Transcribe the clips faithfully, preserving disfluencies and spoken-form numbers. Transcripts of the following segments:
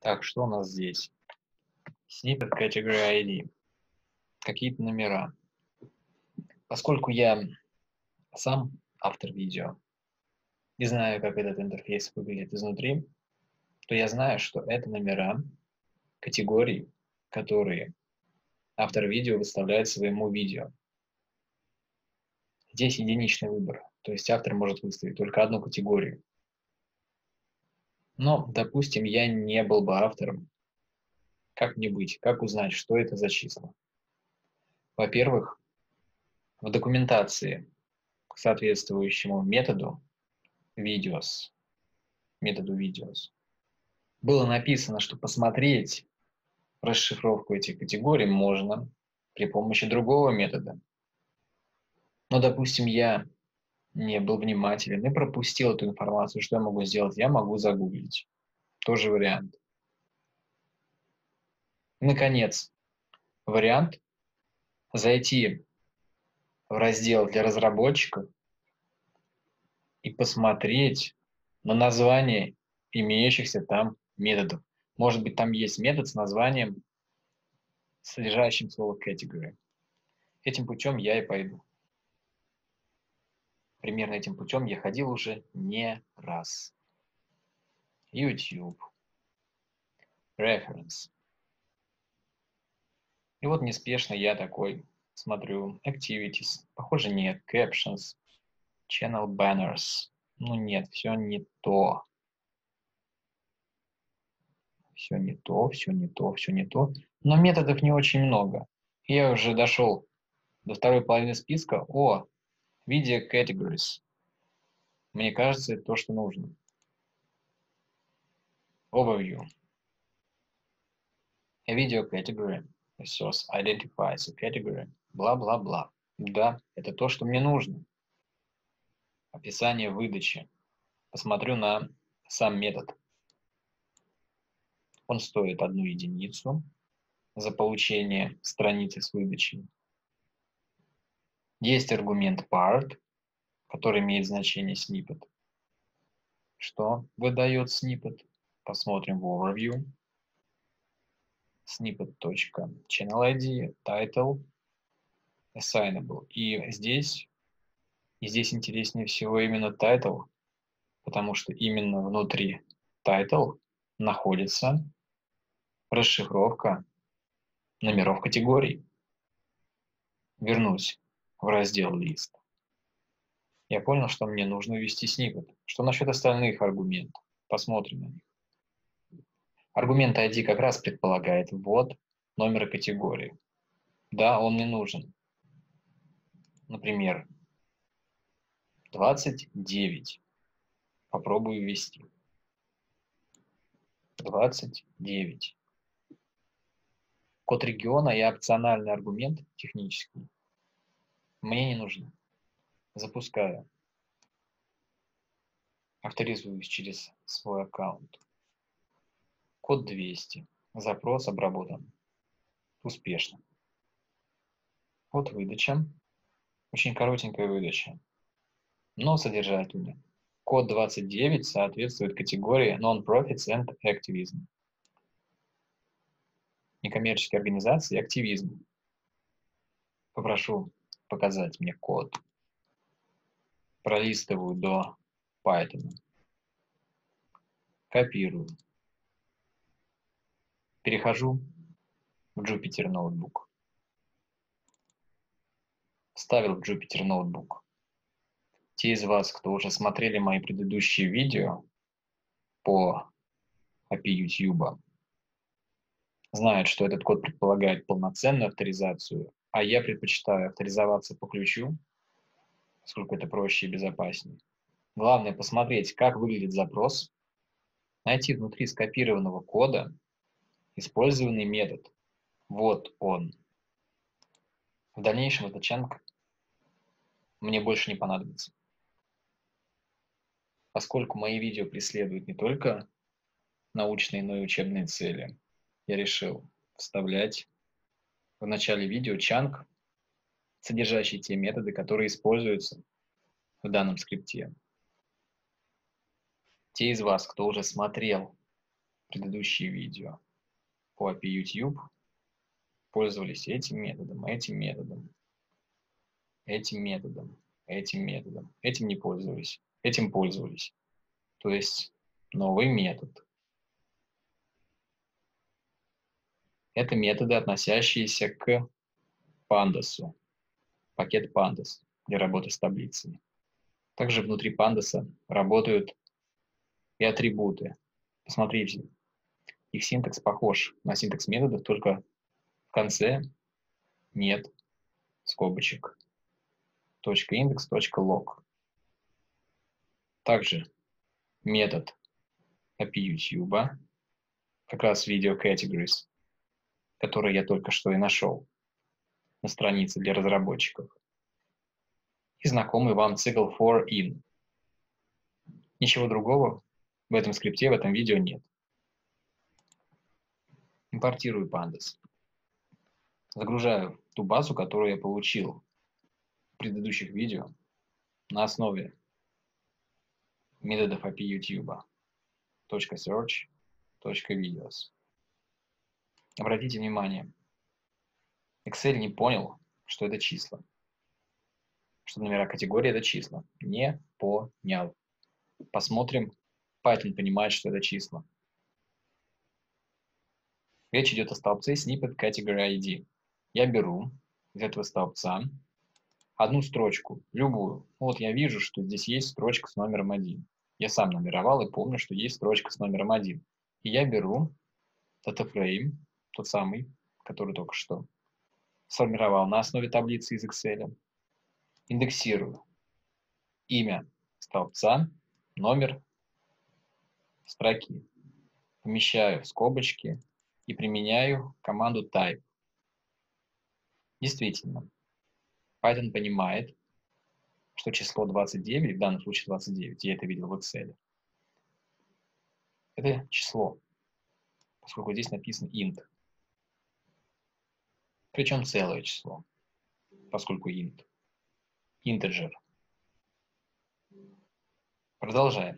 Так, что у нас здесь? Snippet Category ай ди. Какие-то номера. Поскольку я сам автор видео, не знаю, как этот интерфейс выглядит изнутри, то я знаю, что это номера категорий, которые автор видео выставляет своему видео. Здесь единичный выбор, то есть автор может выставить только одну категорию. Но, допустим, я не был бы автором. Как мне быть? Как узнать, что это за числа? Во-первых, в документации к соответствующему методу videos, методу videos, было написано, что посмотреть расшифровку этих категорий можно при помощи другого метода. Но, допустим, я не был внимателен и пропустил эту информацию. Что я могу сделать? Я могу загуглить. Тоже вариант. Наконец, вариант зайти в раздел для разработчиков и посмотреть на название имеющихся там методов. Может быть, там есть метод с названием, содержащим слово category. Этим путем я и пойду. Примерно этим путем я ходил уже не раз. YouTube. Reference. И вот неспешно я такой смотрю. Activities. Похоже, нет. Captions. Channel banners. Ну нет, все не то. Все не то, все не то, все не то. Но методов не очень много. Я уже дошел до второй половины списка. О, Video Categories. Мне кажется, это то, что нужно. Overview. A video category. A source identifies a category. Бла-бла-бла. Да, это то, что мне нужно. Описание выдачи. Посмотрю на сам метод. Он стоит одну единицу за получение страницы с выдачей. Есть аргумент part, который имеет значение snippet. Что выдает snippet? Посмотрим в overview. Snippet.channel ай ди, title, assignable. И здесь, и здесь интереснее всего именно title, потому что именно внутри title находится расшифровка номеров категорий. Вернусь в раздел лист. Я понял, что мне нужно ввести snippet. Что насчет остальных аргументов? Посмотрим на них. Аргумент ай ди как раз предполагает ввод номера категории. Да, он мне нужен. Например, двадцать девять. Попробую ввести. двадцать девять. Код региона и опциональный аргумент технический мне не нужны. Запускаю. Авторизуюсь через свой аккаунт. Код двести. Запрос обработан. Успешно. Вот выдача. Очень коротенькая выдача, но содержательная. Код двадцать девять соответствует категории Non-Profits and Activism. Некоммерческие организации и активизм. Попрошу показать мне код. Пролистываю до Python. Копирую. Перехожу в Jupyter Notebook. Вставил в Jupyter Notebook. Те из вас, кто уже смотрели мои предыдущие видео по эй пи ай YouTube, знают, что этот код предполагает полноценную авторизацию, а я предпочитаю авторизоваться по ключу, поскольку это проще и безопаснее. Главное посмотреть, как выглядит запрос, найти внутри скопированного кода использованный метод. Вот он. В дальнейшем этот чанк мне больше не понадобится. Поскольку мои видео преследуют не только научные, но и учебные цели, я решил вставлять в начале видео чанк, содержащий те методы, которые используются в данном скрипте. Те из вас, кто уже смотрел предыдущие видео по эй пи ай YouTube пользовались этим методом, этим методом, этим методом, этим методом, этим не пользовались, этим пользовались. То есть новый метод. Это методы, относящиеся к Pandas, пакет Pandas для работы с таблицами. Также внутри Pandas работают и атрибуты. Посмотрите, их синтакс похож на синтакс методов, только в конце нет скобочек. .index, .log. Также метод эй пи ай YouTube, как раз Video Categories, который я только что и нашел на странице для разработчиков. И знакомый вам цикл for in. Ничего другого в этом скрипте, в этом видео нет. Импортирую Pandas. Загружаю ту базу, которую я получил в предыдущих видео на основе методов эй пи ай YouTube. .search, .videos. Обратите внимание, Excel не понял, что это числа. Что номера категории это числа. Не понял. Посмотрим. Python понимает, что это числа. Речь идет о столбце Snippet Category ай ди. Я беру из этого столбца одну строчку, любую. Вот я вижу, что здесь есть строчка с номером один. Я сам нумеровал и помню, что есть строчка с номером один. И я беру DataFrame, тот самый, который только что сформировал на основе таблицы из Excel. Индексирую имя столбца, номер строки. Помещаю в скобочки и применяю команду type. Действительно, Python понимает, что число двадцать девять, в данном случае двадцать девять, я это видел в Excel, это число, поскольку здесь написано int. Причем целое число, поскольку int. Integer. Продолжаем.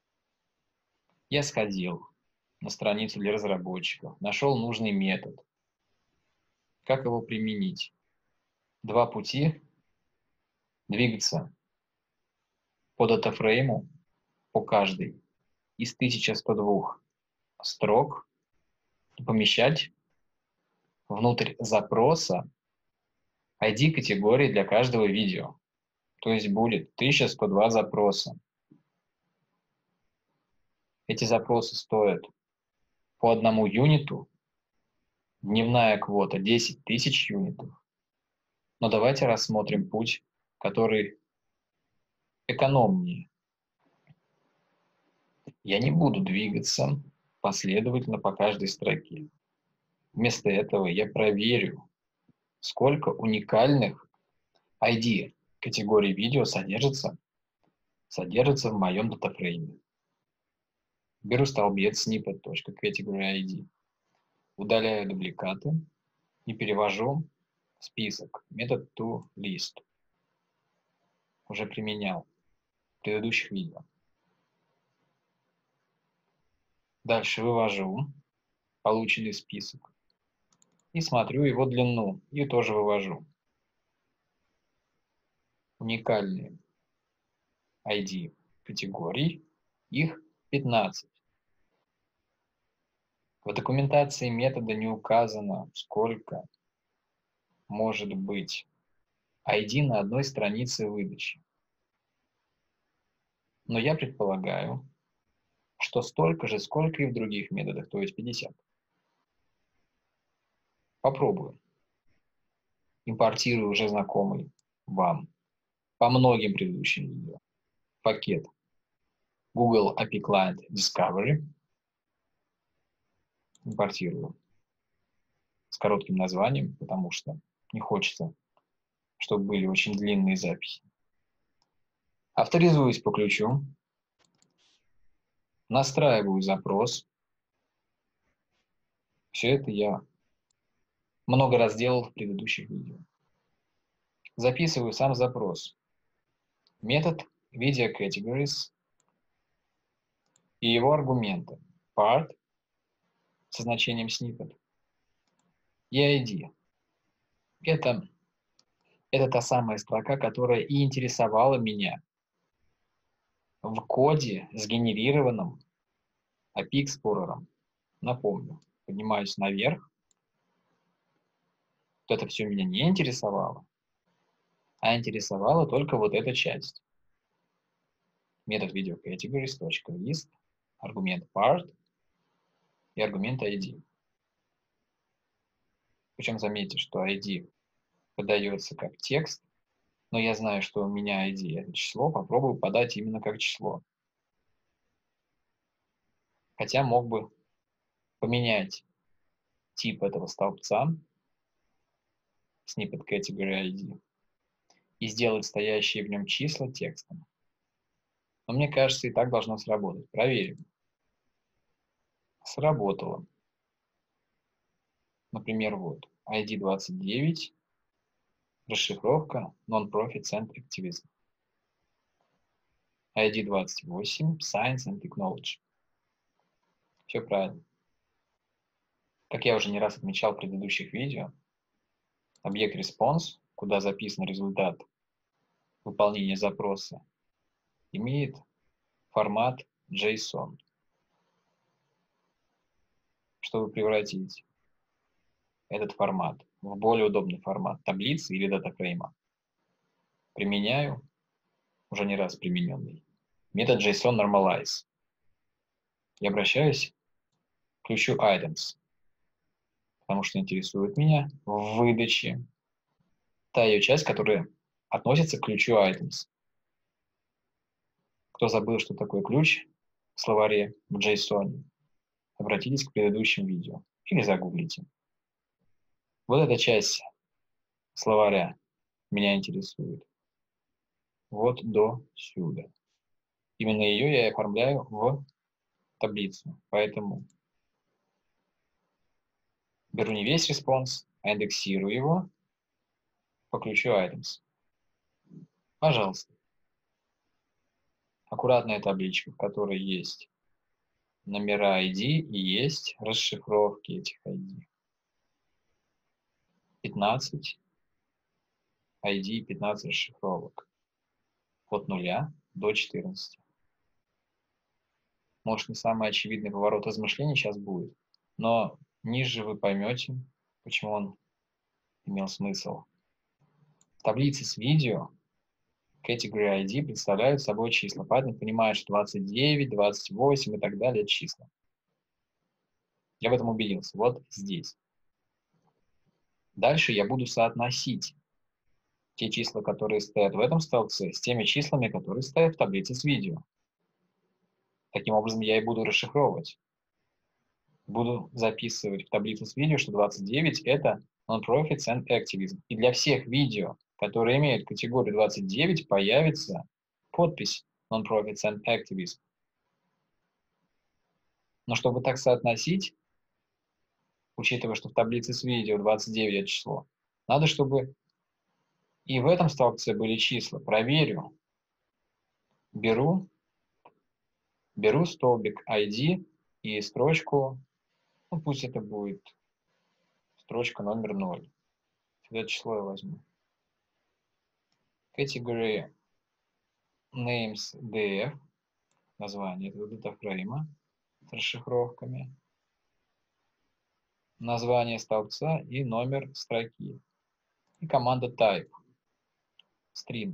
Я сходил на страницу для разработчиков, нашел нужный метод. Как его применить? Два пути. Двигаться по датафрейму, по каждой из тысячи ста двух строк, и помещать внутрь запроса ай ди категории для каждого видео. То есть будет тысяча сто два запроса. Эти запросы стоят по одному юниту. Дневная квота десять тысяч юнитов. Но давайте рассмотрим путь, который экономнее. Я не буду двигаться последовательно по каждой строке. Вместо этого я проверю, сколько уникальных ай ди категорий видео содержится, содержится в моем датафрейме. Беру столбец snippet.category ай ди, удаляю дубликаты и перевожу в список метод toList. Уже применял в предыдущих видео. Дальше вывожу полученный список и смотрю его длину, и тоже вывожу. Уникальные ай ди категорий, их пятнадцать. В документации метода не указано, сколько может быть ай ди на одной странице выдачи. Но я предполагаю, что столько же, сколько и в других методах, то есть пятьдесят. Попробую. Импортирую уже знакомый вам по многим предыдущим видео пакет Google эй пи ай Client Discovery. Импортирую с коротким названием, потому что не хочется, чтобы были очень длинные записи. Авторизуюсь по ключу. Настраиваю запрос. Все это я много раз делал в предыдущих видео. Записываю сам запрос. Метод Video Categories и его аргументы part со значением snippet. И ай ди. Это, это та самая строка, которая и интересовала меня в коде, сгенерированном эй пи ай Explorer. Напомню, поднимаюсь наверх. Вот это все меня не интересовало, а интересовала только вот эта часть. Метод videocategories.list, аргумент part и аргумент ай ди. Причем заметьте, что ай ди подается как текст, но я знаю, что у меня ай ди это число, попробую подать именно как число. Хотя мог бы поменять тип этого столбца, snippet category ай ди, и сделать стоящие в нем числа текстом. Но мне кажется, и так должно сработать. Проверим. Сработало. Например, вот ай ди двадцать девять, расшифровка Non-Profit and Activism. ай ди двадцать восемь, Science and Technology. Все правильно. Как я уже не раз отмечал в предыдущих видео, объект response, куда записан результат выполнения запроса, имеет формат JSON. Чтобы превратить этот формат в более удобный формат таблицы или датафрейма, применяю уже не раз примененный метод JSON Normalize. Я обращаюсь к ключу Items, потому что интересует меня в выдаче та ее часть, которая относится к ключу Items. Кто забыл, что такое ключ в словаре в JSON, обратитесь к предыдущим видео или загуглите. Вот эта часть словаря меня интересует. Вот до сюда. Именно ее я оформляю в таблицу. Поэтому беру не весь респонс, а индексирую его по ключу items. Пожалуйста. Аккуратная табличка, в которой есть номера ай ди и есть расшифровки этих ай ди. пятнадцать ай ди, пятнадцать расшифровок. От нуля до четырнадцати. Может, не самый очевидный поворот размышлений сейчас будет, но ниже вы поймете, почему он имел смысл. Таблицы с видео Category ай ди представляют собой числа. Поэтому понимаю, что двадцать девять, двадцать восемь и так далее – это числа. Я в этом убедился. Вот здесь. Дальше я буду соотносить те числа, которые стоят в этом столбце, с теми числами, которые стоят в таблице с видео. Таким образом, я и буду расшифровывать. Буду записывать в таблицу с видео, что двадцать девять – это Non-Profits and Activism. И для всех видео, которые имеют категорию двадцать девять, появится подпись Non-Profits and Activism. Но чтобы так соотносить, учитывая, что в таблице с видео двадцать девять это число, надо, чтобы и в этом столбце были числа. Проверю. Беру, беру столбик ай ди и строчку, ну пусть это будет строчка номер ноль. Сюда число я возьму. Category names ди эф, название этого датафрейма с расшифровками, название столбца и номер строки. И команда type, string,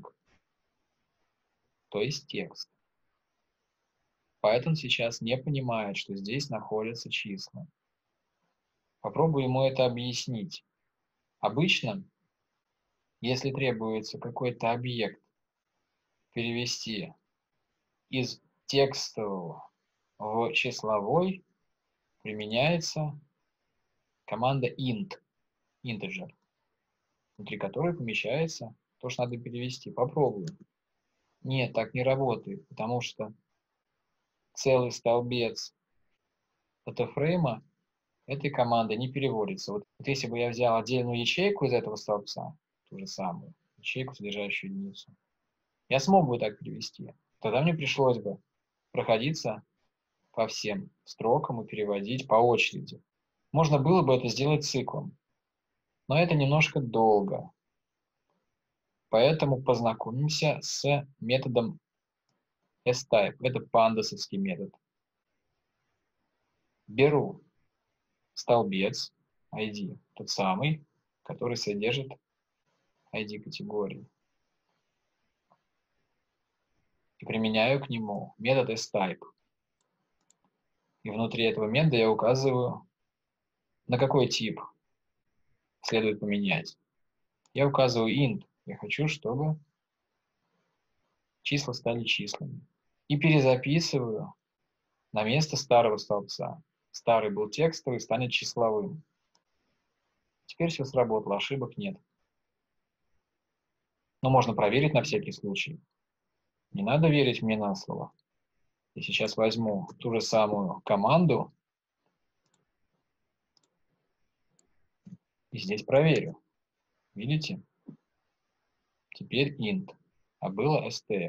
то есть текст. Python сейчас не понимает, что здесь находятся числа. Попробую ему это объяснить. Обычно, если требуется какой-то объект перевести из текстового в числовой, применяется команда int, integer, внутри которой помещается то, что надо перевести. Попробую. Нет, так не работает, потому что целый столбец датафрейма этой команды не переводится. Вот, вот если бы я взял отдельную ячейку из этого столбца, ту же самую, ячейку, содержащую единицу, я смог бы так перевести. Тогда мне пришлось бы проходиться по всем строкам и переводить по очереди. Можно было бы это сделать циклом, но это немножко долго. Поэтому познакомимся с методом S-type. Это пандасовский метод. Беру столбец ай ди, тот самый, который содержит ай ди категории. И применяю к нему метод S-type. И внутри этого метода я указываю, на какой тип следует поменять. Я указываю int. Я хочу, чтобы числа стали числами. И перезаписываю на место старого столбца. Старый был текстовый, станет числовым. Теперь все сработало, ошибок нет. Но можно проверить на всякий случай. Не надо верить мне на слово. Я сейчас возьму ту же самую команду и здесь проверю. Видите? Теперь int, а было str.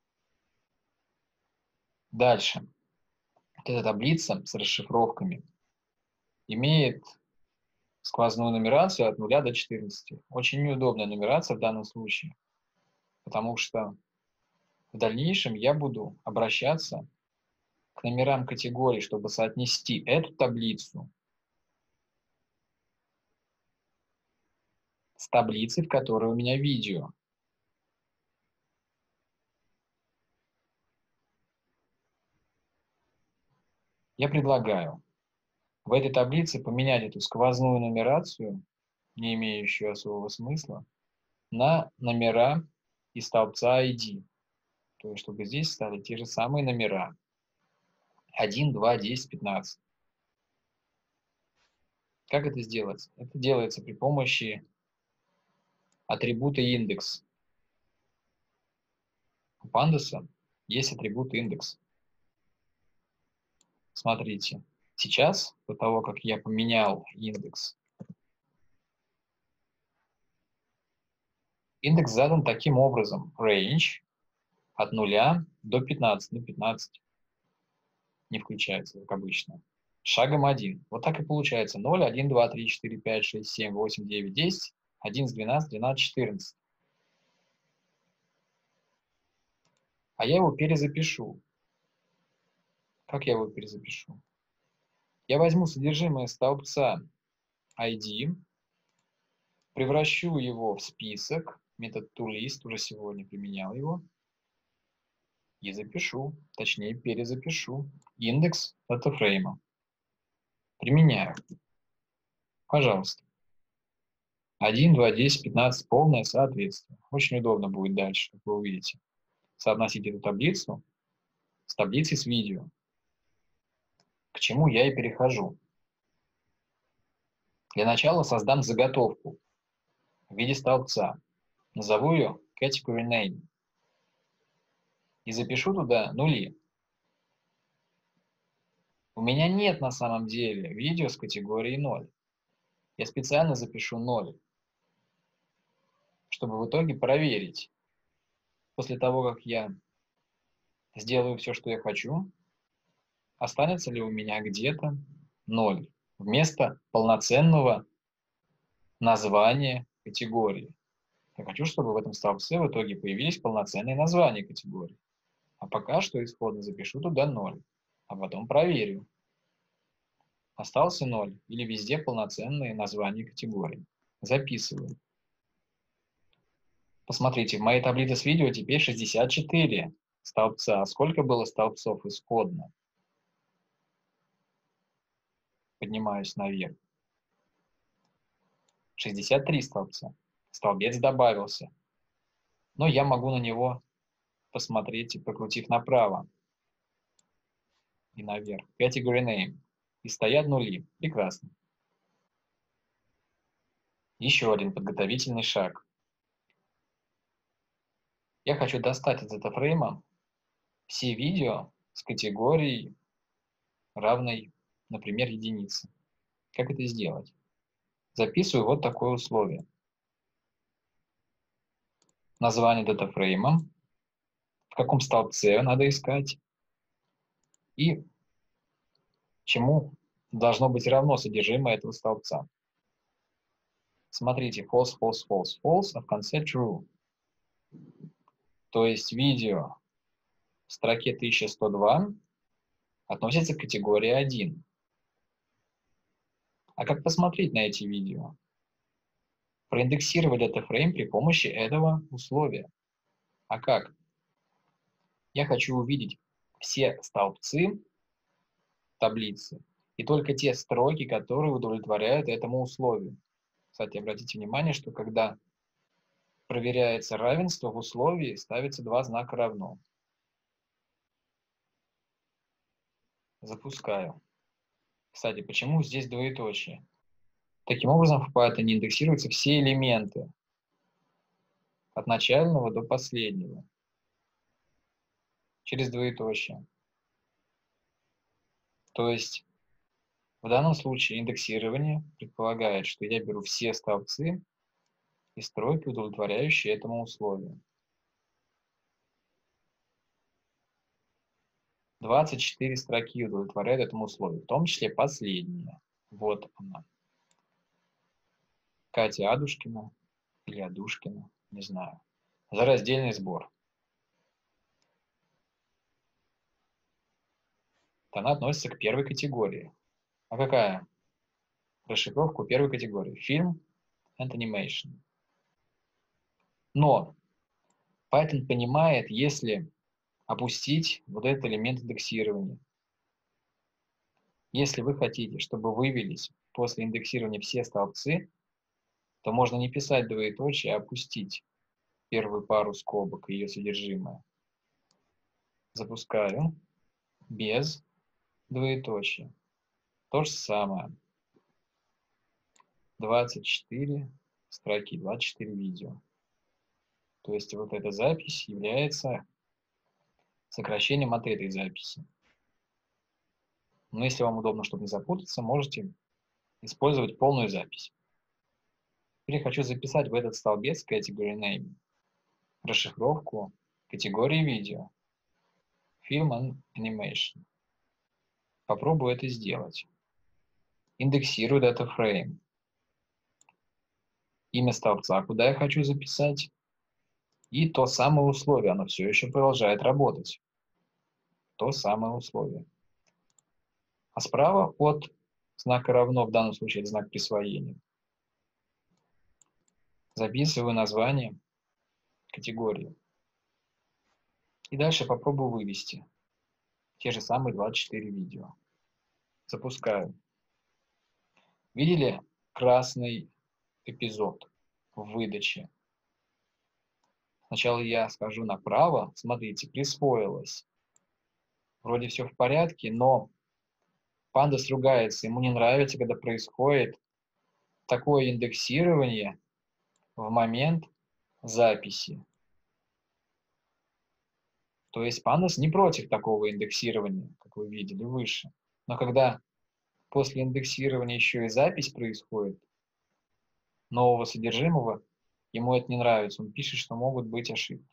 Дальше. Вот эта таблица с расшифровками имеет сквозную нумерацию от нуля до четырнадцати. Очень неудобная нумерация в данном случае, потому что в дальнейшем я буду обращаться к номерам категорий, чтобы соотнести эту таблицу с таблицей, в которой у меня видео. Я предлагаю в этой таблице поменять эту сквозную нумерацию, не имеющую особого смысла, на номера из столбца ай ди. То есть, чтобы здесь стали те же самые номера. один, два, десять, пятнадцать. Как это сделать? Это делается при помощи атрибута индекс. У пандаса есть атрибут индекс. Смотрите, сейчас, до того, как я поменял индекс, индекс задан таким образом. Range от нуля до пятнадцати. Ну, пятнадцать не включается, как обычно. Шагом один. Вот так и получается. ноль, один, два, три, четыре, пять, шесть, семь, восемь, девять, десять, одиннадцать, двенадцать, тринадцать, четырнадцать. А я его перезапишу. Как я его перезапишу? Я возьму содержимое столбца ай ди, превращу его в список, метод toList, уже сегодня применял его, и запишу, точнее перезапишу индекс датафрейма. Применяю. Пожалуйста. один, два, десять, пятнадцать, полное соответствие. Очень удобно будет дальше, как вы увидите, соотносить эту таблицу с таблицей с видео. К чему я и перехожу. Для начала создам заготовку в виде столбца. Назову ее category name. И запишу туда нули. У меня нет на самом деле видео с категорией ноль. Я специально запишу ноль, чтобы в итоге проверить. После того, как я сделаю все, что я хочу, останется ли у меня где-то ноль вместо полноценного названия категории. Я хочу, чтобы в этом столбце в итоге появились полноценные названия категорий. А пока что исходно запишу туда ноль, а потом проверю. Остался ноль или везде полноценные названия категорий. Записываю. Посмотрите, в моей таблице с видео теперь шестьдесят четыре столбца. А сколько было столбцов исходно? Поднимаюсь наверх. шестьдесят три столбца. Столбец добавился. Но я могу на него посмотреть, покрутив направо и наверх. Category name. И стоят нули. Прекрасно. Еще один подготовительный шаг. Я хочу достать из этого фрейма все видео с категорией равной, например, единице. Как это сделать? Записываю вот такое условие. Название датафрейма, в каком столбце надо искать, и чему должно быть равно содержимое этого столбца. Смотрите, false, false, false, false, а в конце true. То есть видео в строке тысяча сто два относится к категории один. А как посмотреть на эти видео? Проиндексировать датафрейм при помощи этого условия. А как? Я хочу увидеть все столбцы таблицы и только те строки, которые удовлетворяют этому условию. Кстати, обратите внимание, что когда проверяется равенство, в условии ставится два знака равно. Запускаю. Кстати, почему здесь двоеточие? Таким образом, в Python индексируются все элементы от начального до последнего через двоеточие. То есть в данном случае индексирование предполагает, что я беру все столбцы и строки, удовлетворяющие этому условию. двадцать четыре строки удовлетворяют этому условию, в том числе последняя. Вот она. Катя Адушкина или Адушкина, не знаю. За раздельный сбор. Она относится к первой категории. А какая? Расшифровку первой категории. Фильм and Animation. Но Python понимает, если опустить вот этот элемент индексирования. Если вы хотите, чтобы вывелись после индексирования все столбцы, то можно не писать двоеточие, а опустить первую пару скобок и ее содержимое. Запускаю без двоеточия. То же самое. двадцать четыре строки, двадцать четыре видео. То есть вот эта запись является сокращением от этой записи. Но если вам удобно, чтобы не запутаться, можете использовать полную запись. Теперь я хочу записать в этот столбец Category Name расшифровку категории видео. Film and Animation. Попробую это сделать. Индексирую DataFrame. Имя столбца, куда я хочу записать. И то самое условие, оно все еще продолжает работать. То самое условие. А справа от знака равно, в данном случае это знак присвоения, записываю название категории. И дальше попробую вывести те же самые двадцать четыре видео. Запускаю. Видели красный эпизод в выдаче? Сначала я скажу направо. Смотрите, присвоилось. Вроде все в порядке, но Pandas ругается. Ему не нравится, когда происходит такое индексирование в момент записи. То есть Pandas не против такого индексирования, как вы видели выше. Но когда после индексирования еще и запись происходит нового содержимого, ему это не нравится. Он пишет, что могут быть ошибки.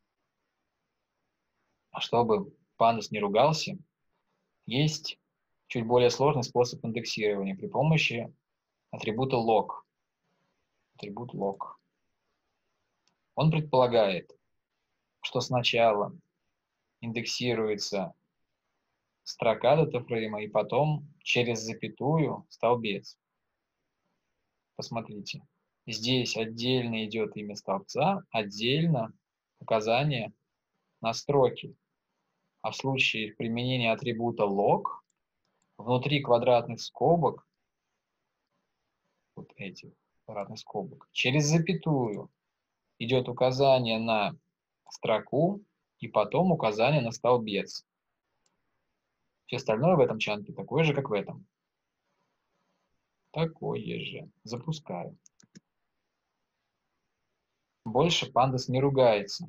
А чтобы Pandas не ругался, есть чуть более сложный способ индексирования при помощи атрибута log. Атрибут log. Он предполагает, что сначала индексируется строка датафрейма и потом через запятую столбец. Посмотрите. Здесь отдельно идет имя столбца, отдельно указание на строки. А в случае применения атрибута log внутри квадратных скобок, вот этих квадратных скобок, через запятую идет указание на строку и потом указание на столбец. Все остальное в этом чанке такое же, как в этом. Такое же. Запускаю. Больше Pandas не ругается.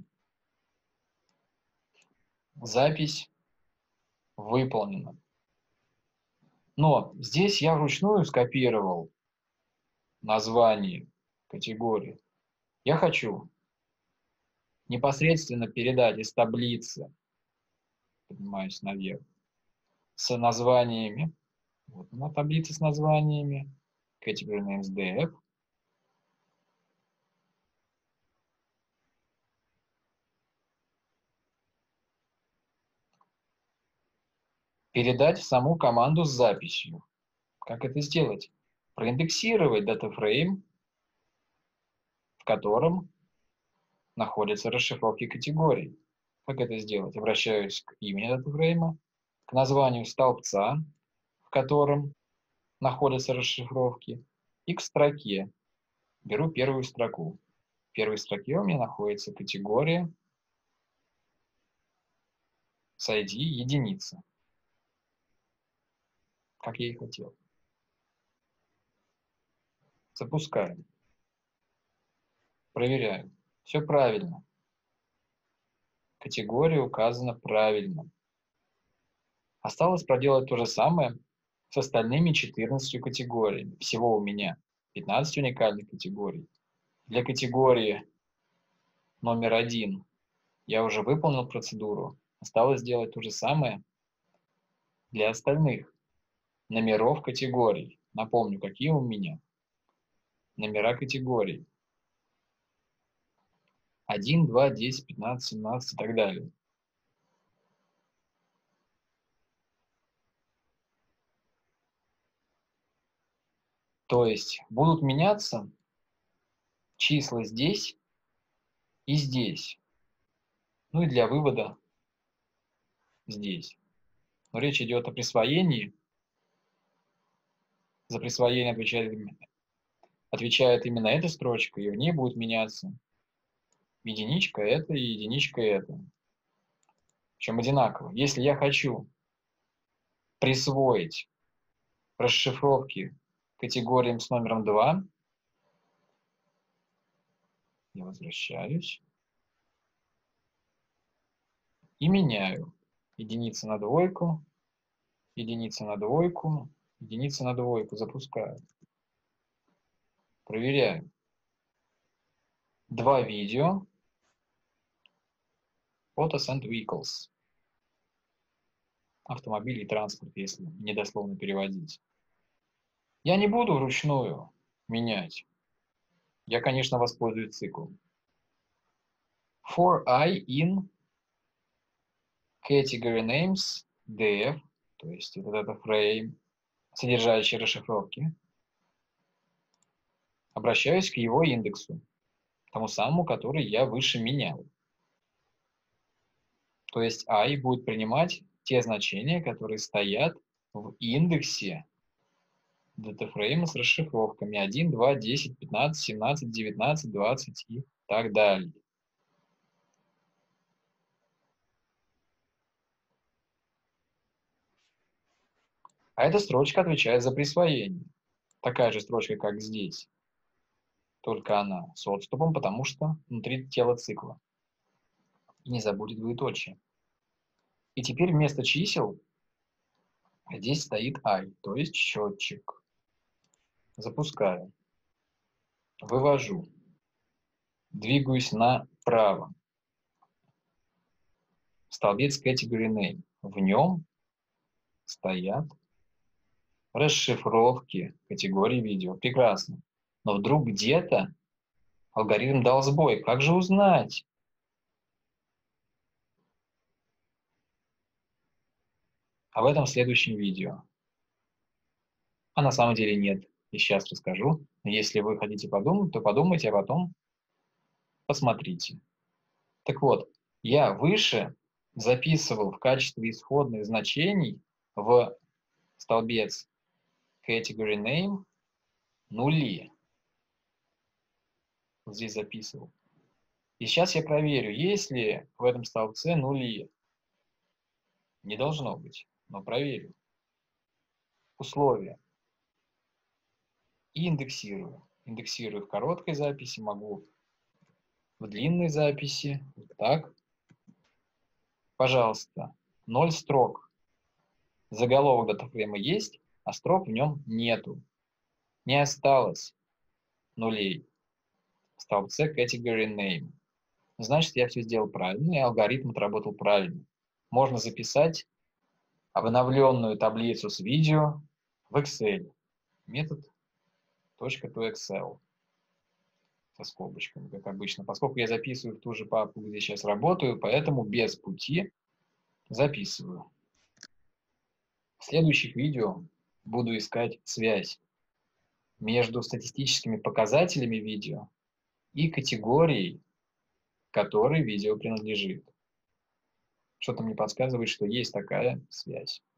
Запись выполнена. Но здесь я вручную скопировал название категории. Я хочу непосредственно передать из таблицы, поднимаюсь наверх, с названиями Вот она, таблица с названиями. Category names ди эф. Передать в саму команду с записью. Как это сделать? Проиндексировать датафрейм, в котором находятся расшифровки категорий. Как это сделать? Обращаюсь к имени датафрейма, к названию столбца, в котором находятся расшифровки, и к строке. Беру первую строку. В первой строке у меня находится категория с ай ди единица. Как я и хотел. Запускаем. Проверяем. Все правильно. Категория указана правильно. Осталось проделать то же самое с остальными четырнадцатью категориями. Всего у меня пятнадцать уникальных категорий. Для категории номер один я уже выполнил процедуру. Осталось сделать то же самое для остальных номеров категорий. Напомню, какие у меня номера категорий. один, два, десять, пятнадцать, семнадцать и так далее. То есть будут меняться числа здесь и здесь. Ну и для вывода здесь. Но речь идет о присвоении. За присвоение отвечает, отвечает именно эта строчка, и в ней будет меняться единичка это и единичка это. Причем одинаково. Если я хочу присвоить расшифровки категориям с номером два, я возвращаюсь и меняю единица на двойку, единица на двойку, единица на двойку. Запускаю. Проверяю. Два видео. Autos and vehicles. Автомобили и транспорт, если недословно переводить. Я не буду вручную менять. Я, конечно, воспользуюсь циклом. For I in category names ди эф, то есть вот это frame, содержащий расшифровки, обращаюсь к его индексу, тому самому, который я выше менял. То есть I будет принимать те значения, которые стоят в индексе датафрейма с расшифровками один, два, десять, пятнадцать, семнадцать, девятнадцать, двадцать и так далее. А эта строчка отвечает за присвоение. Такая же строчка, как здесь. Только она с отступом, потому что внутри тела цикла. И не забудет двоеточие. И теперь вместо чисел здесь стоит I, то есть счетчик. Запускаю. Вывожу. Двигаюсь направо. Столбец Category Name. В нем стоят расшифровки категории видео. Прекрасно. Но вдруг где-то алгоритм дал сбой. Как же узнать? Об этом в следующем видео. А на самом деле нет. И сейчас расскажу. Если вы хотите подумать, то подумайте, а потом посмотрите. Так вот, я выше записывал в качестве исходных значений в столбец Category Name нули. Вот здесь записывал. И сейчас я проверю, есть ли в этом столбце нули. Не должно быть, но проверю. Условия. И индексирую. Индексирую в короткой записи, могу в длинной записи. Вот так. Пожалуйста, ноль строк. Заголовок датафрейма есть, а строк в нем нету. Не осталось нулей в столбце Category Name. Значит, я все сделал правильно, и алгоритм отработал правильно. Можно записать обновленную таблицу с видео в Excel. Метод .toExcel со скобочками, как обычно. Поскольку я записываю в ту же папку, где сейчас работаю, поэтому без пути записываю. В следующих видео буду искать связь между статистическими показателями видео и категорией, которой видео принадлежит. Что-то мне подсказывает, что есть такая связь.